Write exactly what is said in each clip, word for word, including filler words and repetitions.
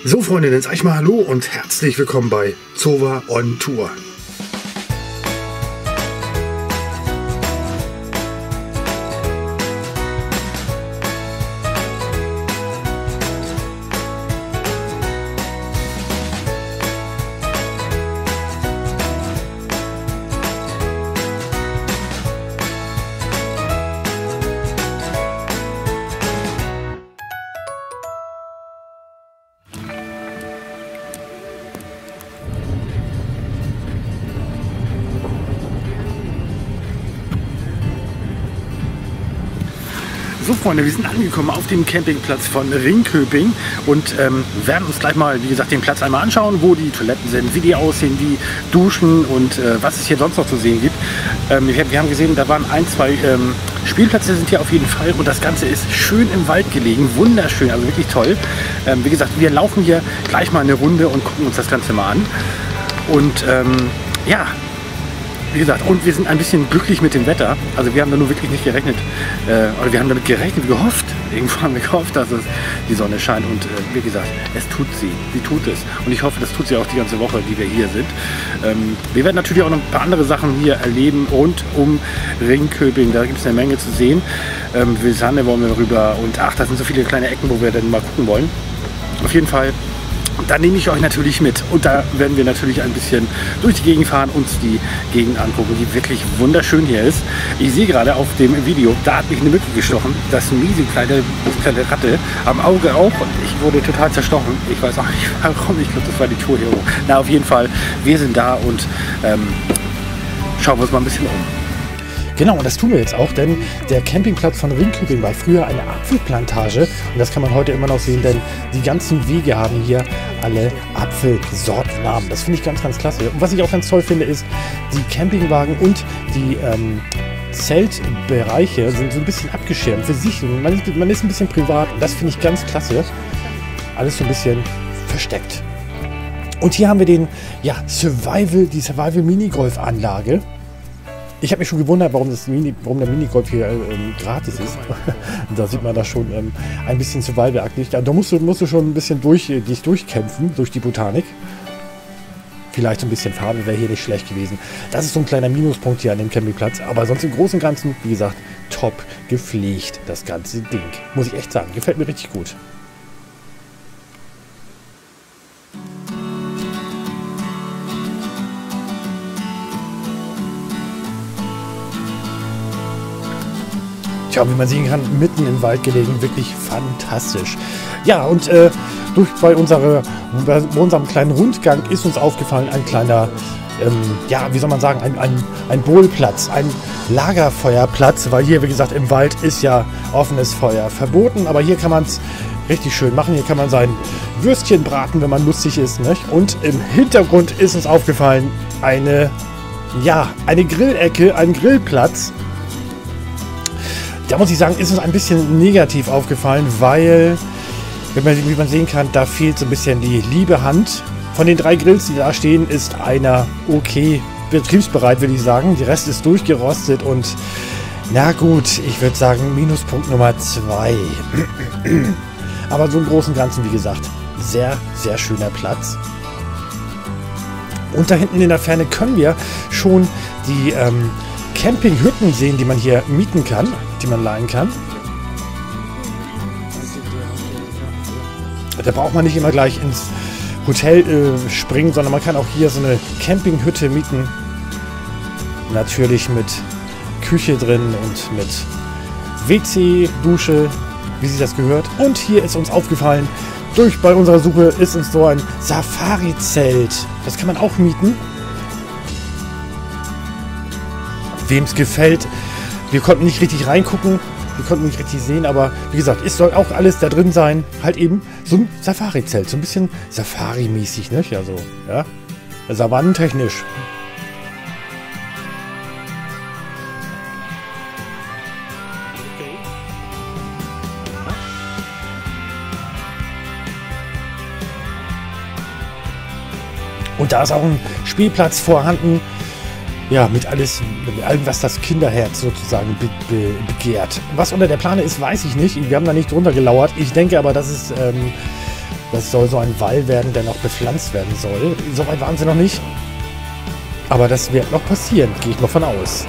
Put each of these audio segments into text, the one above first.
So Freunde, dann sag ich mal Hallo und herzlich willkommen bei Zova on Tour. So Freunde, wir sind angekommen auf dem Campingplatz von Ringköping und ähm, werden uns gleich mal, wie gesagt, den Platz einmal anschauen, wo die Toiletten sind, wie die aussehen, wie Duschen und äh, was es hier sonst noch zu sehen gibt. Ähm, wir, wir haben gesehen, da waren ein, zwei ähm, Spielplätze sind hier auf jeden Fall und das Ganze ist schön im Wald gelegen, wunderschön, also wirklich toll. Ähm, wie gesagt, wir laufen hier gleich mal eine Runde und gucken uns das Ganze mal an. Und ähm, ja, wie gesagt, und wir sind ein bisschen glücklich mit dem Wetter. Also wir haben da nur wirklich nicht gerechnet, äh, oder wir haben damit gerechnet, gehofft. Irgendwo haben wir gehofft, dass es die Sonne scheint. Und äh, wie gesagt, es tut sie. Sie tut es. Und ich hoffe, das tut sie auch die ganze Woche, die wir hier sind. Ähm, wir werden natürlich auch noch ein paar andere Sachen hier erleben rund um Ringköping. Da gibt es eine Menge zu sehen. Ähm, Vilsande wollen wir rüber. Und ach, das sind so viele kleine Ecken, wo wir dann mal gucken wollen. Auf jeden Fall. Da nehme ich euch natürlich mit und da werden wir natürlich ein bisschen durch die Gegend fahren, uns die Gegend angucken, die wirklich wunderschön hier ist. Ich sehe gerade auf dem Video, da hat mich eine Mücke gestochen, das miese kleine, das kleine Ratte, am Auge auch und ich wurde total zerstochen. Ich weiß auch nicht warum, ich glaube das war die Tour hier hoch. Na auf jeden Fall, wir sind da und ähm, schauen wir uns mal ein bisschen um. Genau, und das tun wir jetzt auch, denn der Campingplatz von Ringköping war früher eine Apfelplantage und das kann man heute immer noch sehen, denn die ganzen Wege haben hier alle Apfelsortennamen. Das finde ich ganz, ganz klasse. Und was ich auch ganz toll finde, ist, die Campingwagen und die ähm, Zeltbereiche sind so ein bisschen abgeschirmt für sich. Man ist, man ist ein bisschen privat und das finde ich ganz klasse. Alles so ein bisschen versteckt. Und hier haben wir den, ja, Survival, die Survival Minigolf-Anlage. Ich habe mich schon gewundert, warum, das Mini, warum der Minigolf hier ähm, gratis ist. Da sieht man das schon ähm, ein bisschen Survival-aktiv. Da musst du, musst du schon ein bisschen durch, dich durchkämpfen, durch die Botanik. Vielleicht so ein bisschen Farbe wäre hier nicht schlecht gewesen. Das ist so ein kleiner Minuspunkt hier an dem Campingplatz. Aber sonst im Großen und Ganzen, wie gesagt, top gepflegt, das ganze Ding. Muss ich echt sagen, gefällt mir richtig gut. Ja, wie man sehen kann, mitten im Wald gelegen, wirklich fantastisch. Ja, und äh, durch bei, unsere, bei unserem kleinen Rundgang ist uns aufgefallen, ein kleiner, ähm, ja, wie soll man sagen, ein, ein, ein Bohlplatz, ein Lagerfeuerplatz, weil hier, wie gesagt, im Wald ist ja offenes Feuer verboten, aber hier kann man es richtig schön machen. Hier kann man sein Würstchen braten, wenn man lustig ist, nicht? Und im Hintergrund ist uns aufgefallen, eine, ja, eine Grillecke, ein Grillplatz. Da muss ich sagen, ist uns ein bisschen negativ aufgefallen, weil, wie man, wie man sehen kann, da fehlt so ein bisschen die liebe Hand. Von den drei Grills, die da stehen, ist einer okay betriebsbereit, würde ich sagen. Der Rest ist durchgerostet und na gut, ich würde sagen Minuspunkt Nummer zwei. Aber so im Großen und Ganzen, wie gesagt, sehr, sehr schöner Platz. Und da hinten in der Ferne können wir schon die ähm, Campinghütten sehen, die man hier mieten kann, die man leihen kann. Da braucht man nicht immer gleich ins Hotel äh, springen, sondern man kann auch hier so eine Campinghütte mieten. Natürlich mit Küche drin und mit W C, Dusche, wie sich das gehört. Und hier ist uns aufgefallen, durch bei unserer Suche ist uns so ein Safari-Zelt. Das kann man auch mieten. Wem es gefällt. Wir konnten nicht richtig reingucken, wir konnten nicht richtig sehen, aber wie gesagt, es soll auch alles da drin sein. Halt eben so ein Safari-Zelt, so ein bisschen Safari-mäßig, nicht? Also, ja, savannentechnisch. Und da ist auch ein Spielplatz vorhanden. Ja, mit alles, mit allem, was das Kinderherz sozusagen be be begehrt. Was unter der Plane ist, weiß ich nicht. Wir haben da nicht drunter gelauert. Ich denke aber, dass es ähm, Das soll so ein Wall werden, der noch bepflanzt werden soll. Soweit waren sie noch nicht. Aber das wird noch passieren, gehe ich mal von aus.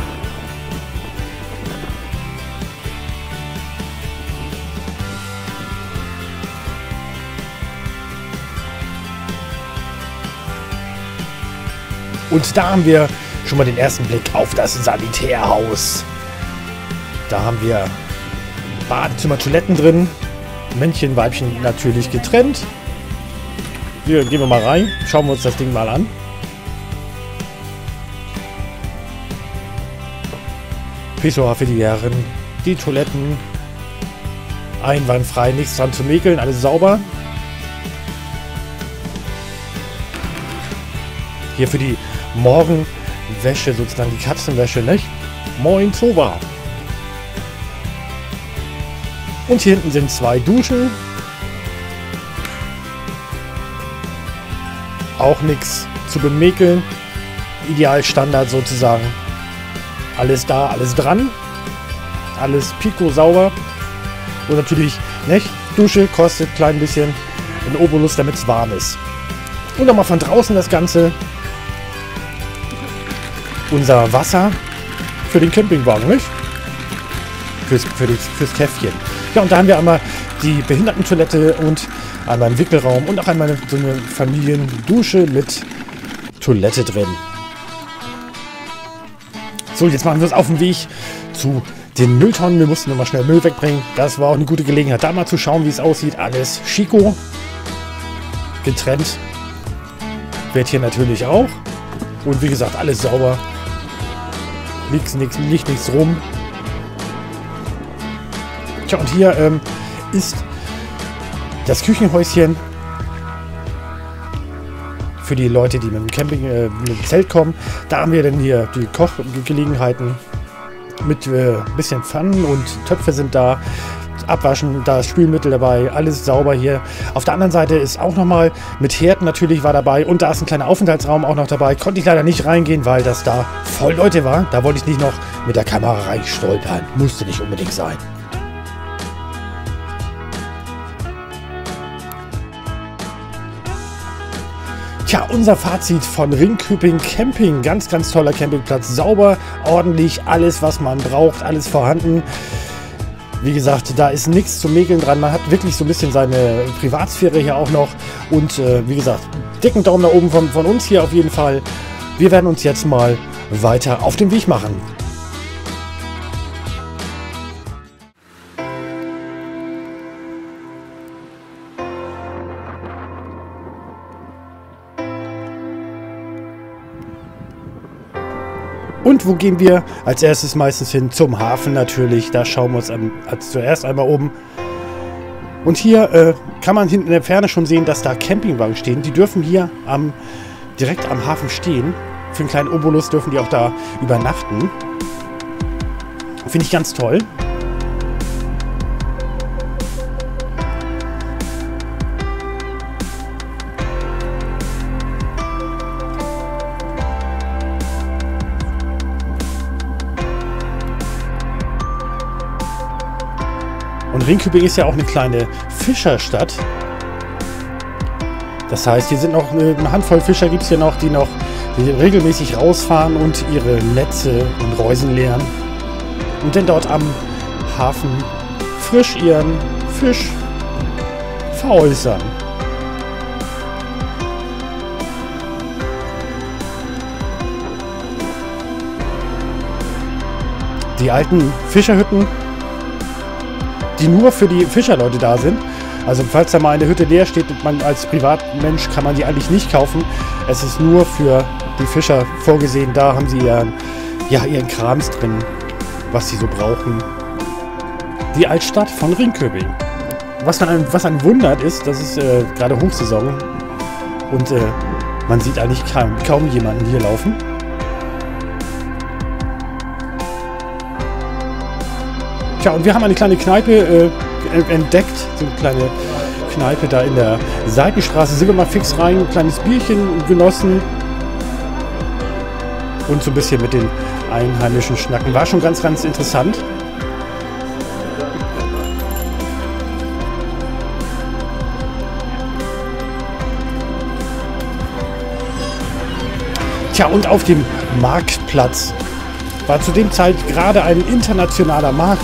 Und da haben wir schon mal den ersten Blick auf das Sanitärhaus. Da haben wir Badezimmer, Toiletten drin. Männchen, Weibchen natürlich getrennt. Hier gehen wir mal rein. Schauen wir uns das Ding mal an. Pissoir für die Herren. Die Toiletten. Einwandfrei, nichts dran zu mäkeln. Alles sauber. Hier für die Morgenwäsche, sozusagen die Katzenwäsche, nicht? Moin, Zova. Und hier hinten sind zwei Duschen. Auch nichts zu bemäkeln. Idealstandard sozusagen. Alles da, alles dran. Alles pico sauber. Und natürlich, nicht? Dusche kostet ein klein bisschen ein Obolus, damit es warm ist. Und nochmal von draußen das Ganze. Unser Wasser für den Campingwagen, nicht? Fürs, für die, fürs Käffchen. Ja, und da haben wir einmal die Behindertentoilette und einmal einen Wickelraum und auch einmal so eine Familiendusche mit Toilette drin. So, jetzt machen wir uns auf den Weg zu den Mülltonnen. Wir mussten nochmal schnell Müll wegbringen. Das war auch eine gute Gelegenheit, da mal zu schauen, wie es aussieht. Alles Chico. Getrennt. Wird hier natürlich auch. Und wie gesagt, alles sauber. Nichts, nichts, nicht nichts rum. Tja, und hier ähm, ist das Küchenhäuschen für die Leute, die mit dem Camping, äh, mit dem Zelt kommen. Da haben wir dann hier die Kochgelegenheiten mit äh, bisschen Pfannen und Töpfe sind da. Abwaschen, da ist Spülmittel dabei, alles sauber hier. Auf der anderen Seite ist auch nochmal mit Herd natürlich war dabei und da ist ein kleiner Aufenthaltsraum auch noch dabei. Konnte ich leider nicht reingehen, weil das da voll Leute war. Da wollte ich nicht noch mit der Kamera reinstolpern. Musste nicht unbedingt sein. Tja, unser Fazit von Ringküping Camping. Ganz, ganz toller Campingplatz. Sauber, ordentlich, alles was man braucht, alles vorhanden. Wie gesagt, da ist nichts zu mäkeln dran. Man hat wirklich so ein bisschen seine Privatsphäre hier auch noch. Und äh, wie gesagt, dicken Daumen nach oben von, von uns hier auf jeden Fall. Wir werden uns jetzt mal weiter auf den Weg machen. Und wo gehen wir als erstes meistens hin? Zum Hafen natürlich. Da schauen wir uns an, als zuerst einmal oben. Und hier äh, kann man hinten in der Ferne schon sehen, dass da Campingwagen stehen. Die dürfen hier am, direkt am Hafen stehen. Für einen kleinen Obolus dürfen die auch da übernachten. Finde ich ganz toll. Und Ringküping ist ja auch eine kleine Fischerstadt. Das heißt, hier sind noch eine Handvoll Fischer, gibt es hier noch, die noch die regelmäßig rausfahren und ihre Netze und Reusen leeren. Und dann dort am Hafen frisch ihren Fisch veräußern. Die alten Fischerhütten, die nur für die Fischerleute da sind. Also falls da mal eine Hütte leer steht und man als Privatmensch kann man die eigentlich nicht kaufen. Es ist nur für die Fischer vorgesehen. Da haben sie ihren, ja, ihren Krams drin, was sie so brauchen. Die Altstadt von Ringküping. Was, man, was einen wundert ist, das ist äh, gerade Hochsaison und äh, man sieht eigentlich kaum, kaum jemanden hier laufen. Tja, und wir haben eine kleine Kneipe äh, entdeckt, so eine kleine Kneipe da in der Seitenstraße. Sind wir mal fix rein, ein kleines Bierchen genossen und so ein bisschen mit den Einheimischen schnacken. War schon ganz, ganz interessant. Tja, und auf dem Marktplatz war zu dem Zeit gerade ein internationaler Markt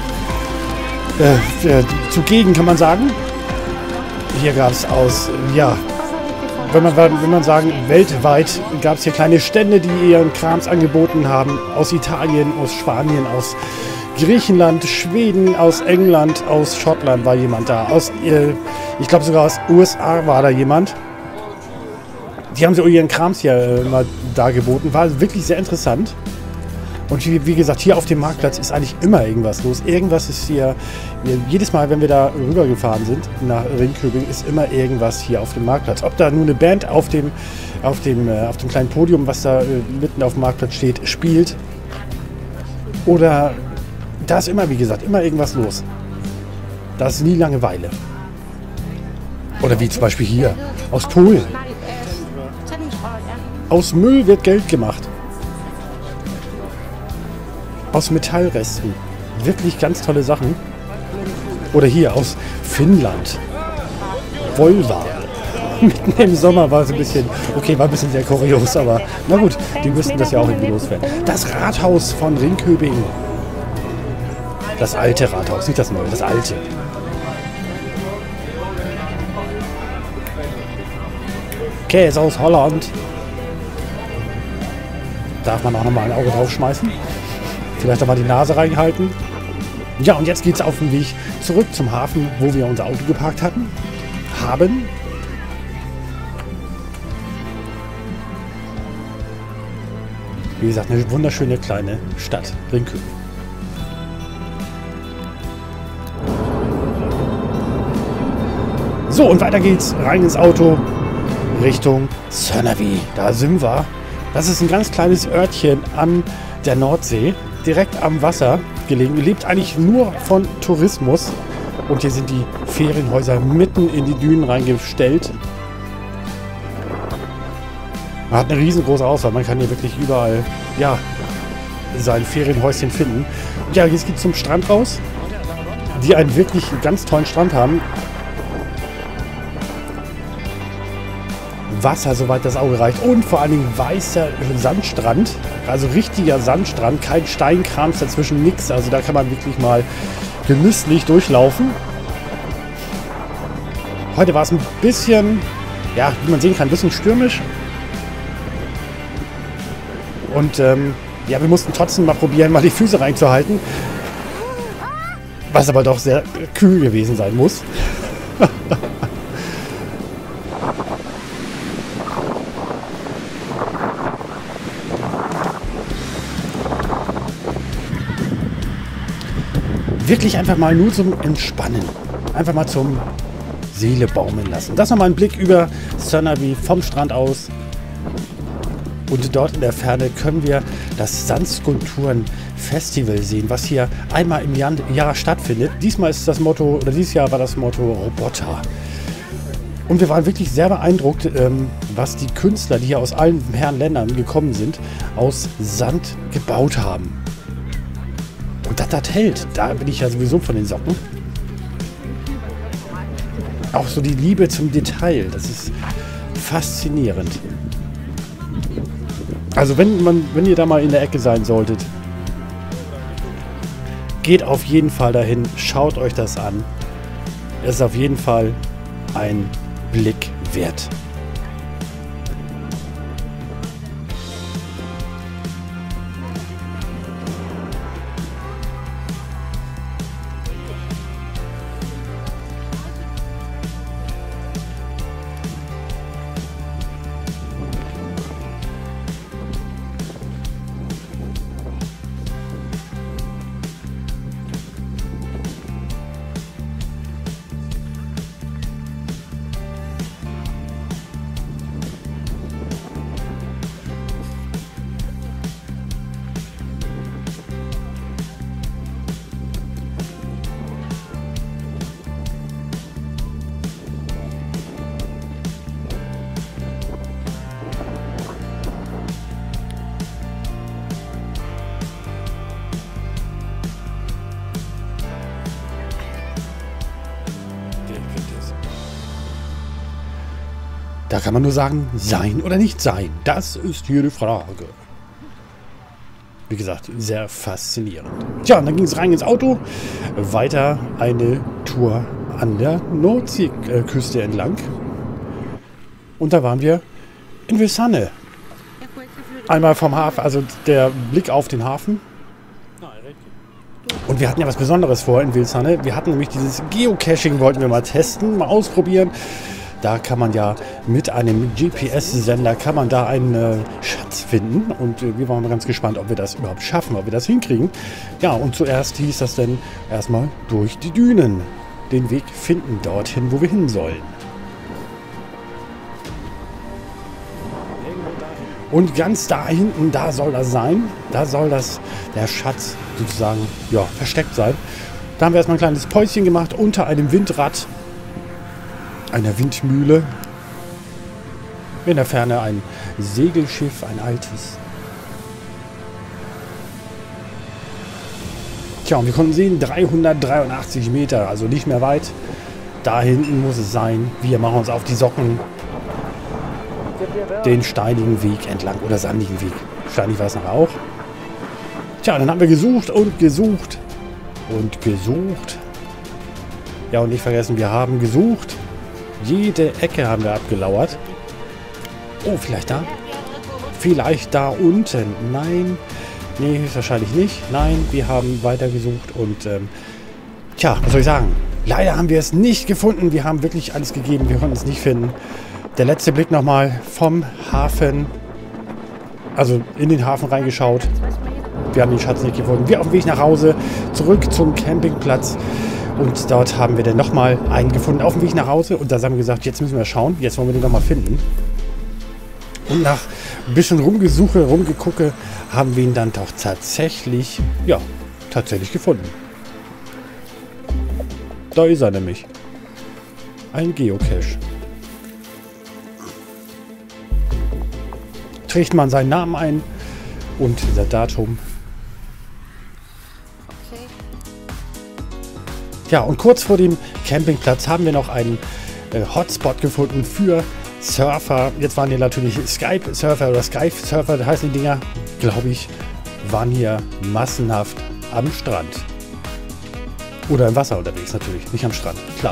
äh, äh, zugegen, kann man sagen. Hier gab es aus, ja, wenn man, wenn man sagen, weltweit gab es hier kleine Stände, die ihren Krams angeboten haben. Aus Italien, aus Spanien, aus Griechenland, Schweden, aus England, aus Schottland war jemand da. Aus, äh, ich glaube sogar aus U S A war da jemand. Die haben so ihren Krams hier äh, mal dargeboten. War wirklich sehr interessant. Und wie, wie gesagt, hier auf dem Marktplatz ist eigentlich immer irgendwas los. Irgendwas ist hier, jedes Mal, wenn wir da rübergefahren sind nach Ringköbing, ist immer irgendwas hier auf dem Marktplatz. Ob da nur eine Band auf dem, auf dem, äh, auf dem kleinen Podium, was da äh, mitten auf dem Marktplatz steht, spielt. Oder da ist immer, wie gesagt, immer irgendwas los. Da ist nie Langeweile. Oder wie zum Beispiel hier, aus Polen. Aus Müll wird Geld gemacht. Aus Metallresten. Wirklich ganz tolle Sachen. Oder hier aus Finnland. Volva. Mitten im Sommer war es ein bisschen, okay, war ein bisschen sehr kurios, aber na gut, die müssten das ja auch irgendwie loswerden. Das Rathaus von Ringköbing. Das alte Rathaus, nicht das neue, das alte. Käse aus Holland. Darf man auch nochmal ein Auge drauf schmeißen? Vielleicht auch mal die Nase reinhalten. Ja, und jetzt geht es auf dem Weg zurück zum Hafen, wo wir unser Auto geparkt hatten. Haben. Wie gesagt, eine wunderschöne kleine Stadt, Ringköbing. So, und weiter geht's rein ins Auto Richtung Sörnavik. Da sind wir. Das ist ein ganz kleines Örtchen an der Nordsee, direkt am Wasser gelegen. Lebt eigentlich nur von Tourismus. Und hier sind die Ferienhäuser mitten in die Dünen reingestellt. Man hat eine riesengroße Auswahl. Man kann hier wirklich überall, ja, sein Ferienhäuschen finden. Ja, jetzt geht es zum Strand raus, die einen wirklich ganz tollen Strand haben. Wasser, soweit das Auge reicht. Und vor allen Dingen weißer Sandstrand. Also richtiger Sandstrand. Kein Steinkrams dazwischen, nix. Also da kann man wirklich mal genüsslich durchlaufen. Heute war es ein bisschen, ja, wie man sehen kann, ein bisschen stürmisch. Und ähm, ja, wir mussten trotzdem mal probieren, mal die Füße reinzuhalten. Was aber doch sehr kühl gewesen sein muss. Wirklich einfach mal nur zum Entspannen. Einfach mal zum Seele baumeln lassen. Das nochmal ein Blick über Sörnavik vom Strand aus. Und dort in der Ferne können wir das Sandskulpturen-Festival sehen, was hier einmal im Jahr, Jahr stattfindet. Diesmal ist das Motto, oder dieses Jahr war das Motto Roboter. Und wir waren wirklich sehr beeindruckt, ähm, was die Künstler, die hier aus allen Herren Ländern gekommen sind, aus Sand gebaut haben. Und dass das hält, da bin ich ja sowieso von den Socken. Auch so die Liebe zum Detail, das ist faszinierend. Also wenn man, wenn ihr da mal in der Ecke sein solltet, geht auf jeden Fall dahin, schaut euch das an. Es ist auf jeden Fall ein Blick wert. Da kann man nur sagen, sein oder nicht sein. Das ist hier die Frage. Wie gesagt, sehr faszinierend. Tja, und dann ging es rein ins Auto. Weiter eine Tour an der Nordseeküste entlang. Und da waren wir in Vilsane. Einmal vom Hafen, also der Blick auf den Hafen. Und wir hatten ja was Besonderes vor in Vilsane. Wir hatten nämlich dieses Geocaching, wollten wir mal testen, mal ausprobieren. Da kann man ja mit einem G P S-Sender kann man da einen äh, Schatz finden. Und äh, wir waren ganz gespannt, ob wir das überhaupt schaffen, ob wir das hinkriegen. Ja, und zuerst hieß das dann erstmal durch die Dünen den Weg finden, dorthin, wo wir hin sollen. Und ganz da hinten, da soll das sein. Da soll das, der Schatz sozusagen, ja, versteckt sein. Da haben wir erstmal ein kleines Päuschen gemacht unter einem Windrad, einer Windmühle. In der Ferne ein Segelschiff, ein altes. Tja, und wir konnten sehen, dreihundertdreiundachtzig Meter, also nicht mehr weit. Da hinten muss es sein. Wir machen uns auf die Socken den steinigen Weg entlang oder sandigen Weg. Steinig war es nachher auch. Tja, dann haben wir gesucht und gesucht und gesucht. Ja, und nicht vergessen, wir haben gesucht. Jede Ecke haben wir abgelauert. Oh, vielleicht da? Vielleicht da unten. Nein. Nee, wahrscheinlich nicht. Nein, wir haben weitergesucht und ähm, tja, was soll ich sagen? Leider haben wir es nicht gefunden. Wir haben wirklich alles gegeben. Wir konnten es nicht finden. Der letzte Blick nochmal vom Hafen, also in den Hafen reingeschaut. Wir haben den Schatz nicht gefunden. Wir auf dem Weg nach Hause, zurück zum Campingplatz. Und dort haben wir dann nochmal einen gefunden auf dem Weg nach Hause. Und da haben wir gesagt, jetzt müssen wir schauen. Jetzt wollen wir den nochmal finden. Und nach ein bisschen Rumgesuche, Rumgegucke, haben wir ihn dann doch tatsächlich, ja, tatsächlich gefunden. Da ist er nämlich. Ein Geocache. Trägt man seinen Namen ein und das Datum. Ja, und kurz vor dem Campingplatz haben wir noch einen äh, Hotspot gefunden für Surfer. Jetzt waren hier natürlich Skype-Surfer oder Skype-Surfer, heißen die Dinger, glaube ich, waren hier massenhaft am Strand. Oder im Wasser unterwegs natürlich, nicht am Strand, klar.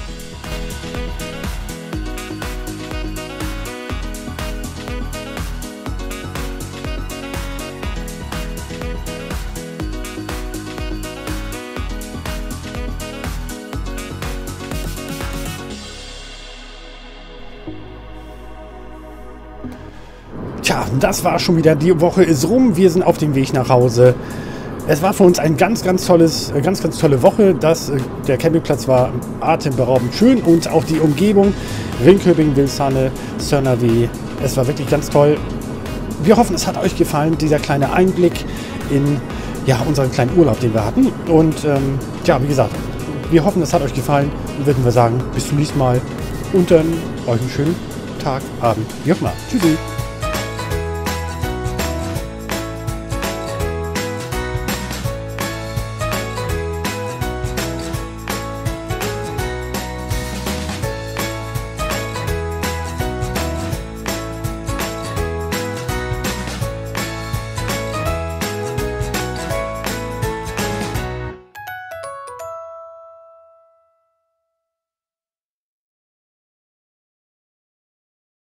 Tja, das war schon wieder, die Woche ist rum, wir sind auf dem Weg nach Hause. Es war für uns ein ganz, ganz tolles, ganz, ganz tolle Woche. Das, der Campingplatz war atemberaubend schön und auch die Umgebung, Ringköping, Vilsane, Sörnavee, es war wirklich ganz toll. Wir hoffen, es hat euch gefallen, dieser kleine Einblick in ja, unseren kleinen Urlaub, den wir hatten. Und ähm, ja, wie gesagt, wir hoffen, es hat euch gefallen und würden wir sagen, bis zum nächsten Mal und dann euch einen schönen Tag, Abend, wie auch immer. Tschüssi.